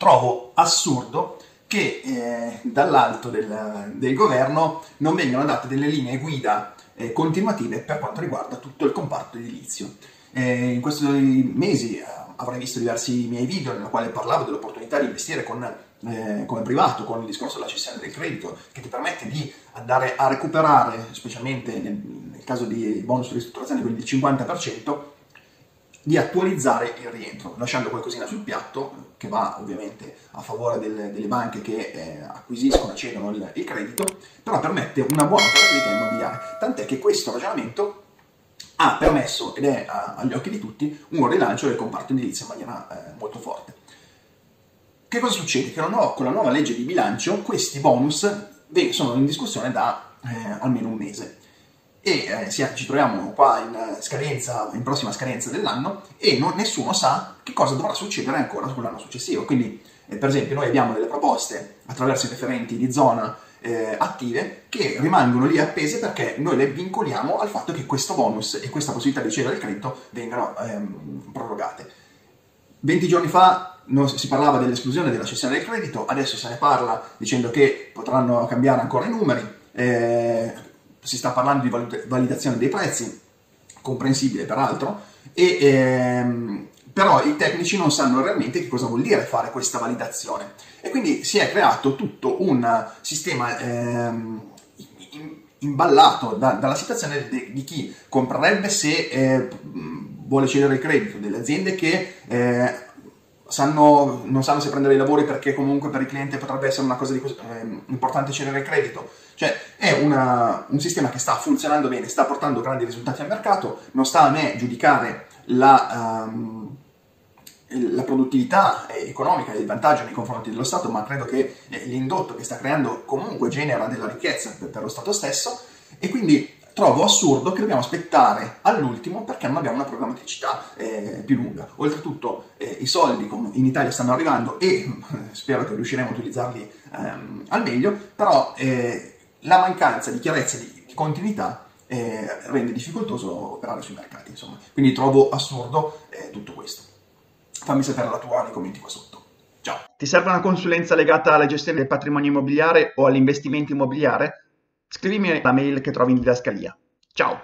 trovo assurdo che dall'alto del governo non vengano date delle linee guida continuative per quanto riguarda tutto il comparto edilizio. In questi mesi avrai visto diversi miei video nella quale parlavo dell'opportunità di investire come privato, con il discorso della cessione del credito, che ti permette di andare a recuperare, specialmente nel caso di bonus ristrutturazione, quindi il 50%, di attualizzare il rientro, lasciando qualcosina sul piatto, che va ovviamente a favore delle banche che acquisiscono e cedono il credito, però permette una buona operatività immobiliare, tant'è che questo ragionamento ha permesso, ed è agli occhi di tutti, un rilancio del comparto edilizio in maniera molto forte. Che cosa succede? Che con la nuova legge di bilancio questi bonus sono in discussione da almeno un mese. E ci troviamo qua in prossima scadenza dell'anno e nessuno sa che cosa dovrà succedere ancora sull'anno successivo. Quindi, per esempio, noi abbiamo delle proposte attraverso i referenti di zona attive che rimangono lì appese perché noi le vincoliamo al fatto che questo bonus e questa possibilità di cedere il credito vengano prorogate. 20 giorni fa si parlava dell'esclusione della cessione del credito, adesso se ne parla dicendo che potranno cambiare ancora i numeri. Si sta parlando di validazione dei prezzi, comprensibile peraltro, però i tecnici non sanno realmente che cosa vuol dire fare questa validazione. E quindi si è creato tutto un sistema imballato dalla situazione di chi comprerebbe se vuole cedere il credito, delle aziende che non sanno se prendere i lavori perché comunque per il cliente potrebbe essere una cosa importante cedere il credito. Cioè è un sistema che sta funzionando bene, sta portando grandi risultati al mercato, non sta a me giudicare la produttività economica e il vantaggio nei confronti dello Stato, ma credo che l'indotto che sta creando comunque genera della ricchezza per lo Stato stesso, e quindi trovo assurdo che dobbiamo aspettare all'ultimo perché non abbiamo una programmaticità più lunga. Oltretutto i soldi in Italia stanno arrivando e spero che riusciremo a utilizzarli al meglio, però la mancanza di chiarezza e di continuità rende difficoltoso operare sui mercati, insomma. Quindi trovo assurdo tutto questo. Fammi sapere la tua nei commenti qua sotto. Ciao! Ti serve una consulenza legata alla gestione del patrimonio immobiliare o all'investimento immobiliare? Scrivimi la mail che trovi in didascalia. Ciao!